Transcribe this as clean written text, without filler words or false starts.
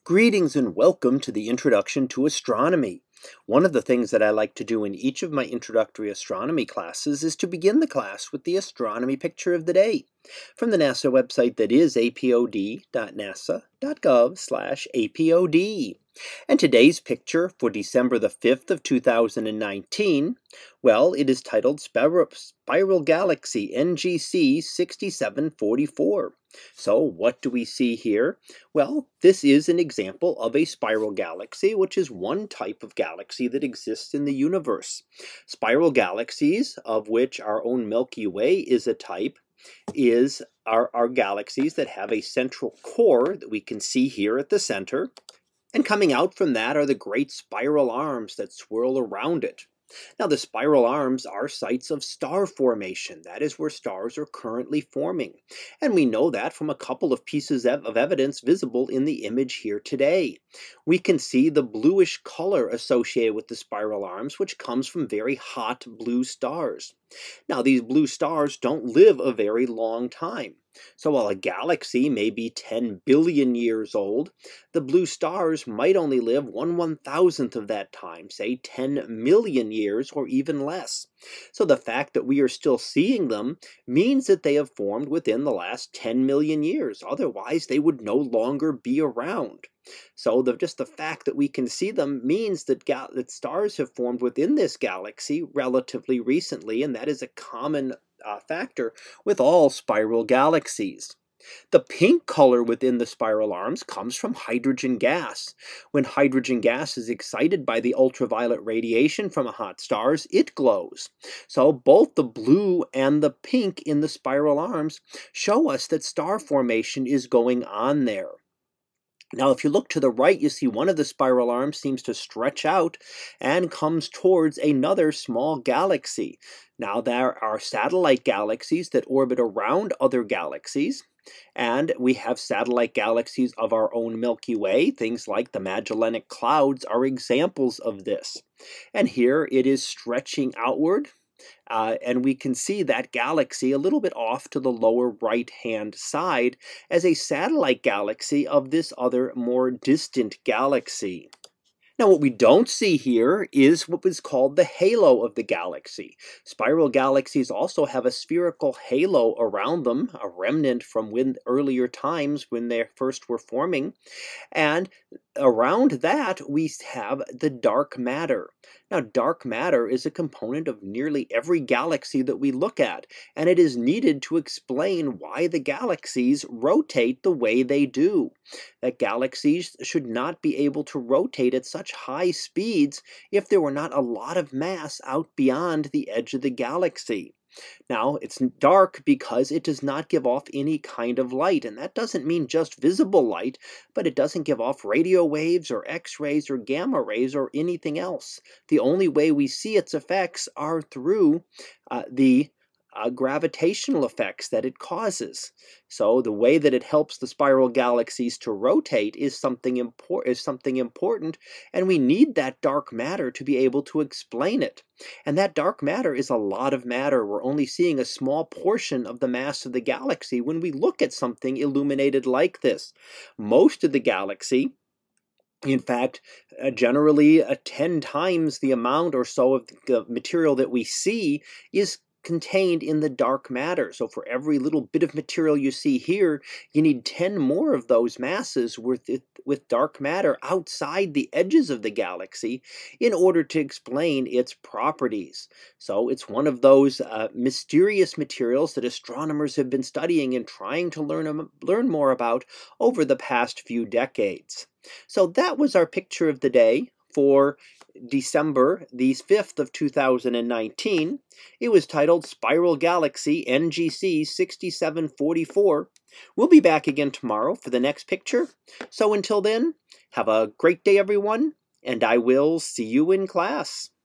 Greetings and welcome to the Introduction to Astronomy. One of the things that I like to do in each of my introductory astronomy classes is to begin the class with the astronomy picture of the day from the NASA website that is apod.nasa.gov/apod. And today's picture for December the 5th of 2019, well, it is titled Spiral Galaxy NGC 6744. So what do we see here? Well, this is an example of a spiral galaxy, which is one type of galaxy that exists in the universe. Spiral galaxies, of which our own Milky Way is a type, are galaxies that have a central core that we can see here at the center. And coming out from that are the great spiral arms that swirl around it. Now, the spiral arms are sites of star formation. That is where stars are currently forming. And we know that from a couple of pieces of evidence visible in the image here today. We can see the bluish color associated with the spiral arms, which comes from very hot blue stars. Now, these blue stars don't live a very long time. So while a galaxy may be 10 billion years old, the blue stars might only live 1/1000th of that time, say 10 million years or even less. So the fact that we are still seeing them means that they have formed within the last 10 million years. Otherwise, they would no longer be around. So just the fact that we can see them means that stars have formed within this galaxy relatively recently, and that is a common factor with all spiral galaxies. The pink color within the spiral arms comes from hydrogen gas. When hydrogen gas is excited by the ultraviolet radiation from hot stars, it glows. So both the blue and the pink in the spiral arms show us that star formation is going on there. Now, if you look to the right, you see one of the spiral arms seems to stretch out and comes towards another small galaxy. Now, there are satellite galaxies that orbit around other galaxies, and we have satellite galaxies of our own Milky Way. Things like the Magellanic Clouds are examples of this. And here it is stretching outward. And we can see that galaxy a little bit off to the lower right-hand side as a satellite galaxy of this other more distant galaxy. Now, what we don't see here is what was called the halo of the galaxy. Spiral galaxies also have a spherical halo around them, a remnant from earlier times when they first were forming. And around that, we have the dark matter. Now, dark matter is a component of nearly every galaxy that we look at, and it is needed to explain why the galaxies rotate the way they do. That galaxies should not be able to rotate at such high speeds if there were not a lot of mass out beyond the edge of the galaxy. Now, it's dark because it does not give off any kind of light, and that doesn't mean just visible light, but it doesn't give off radio waves or X-rays or gamma rays or anything else. The only way we see its effects are through the gravitational effects that it causes. So the way that it helps the spiral galaxies to rotate is something important, and we need that dark matter to be able to explain it. And that dark matter is a lot of matter. We're only seeing a small portion of the mass of the galaxy when we look at something illuminated like this. Most of the galaxy, in fact, generally 10 times the amount or so of the material that we see is contained in the dark matter. So for every little bit of material you see here, you need 10 more of those masses with dark matter outside the edges of the galaxy in order to explain its properties. So it's one of those mysterious materials that astronomers have been studying and trying to learn more about over the past few decades. So that was our picture of the day for December the 5th of 2019. It was titled Spiral Galaxy NGC 6744. We'll be back again tomorrow for the next picture. So until then, have a great day, everyone, and I will see you in class.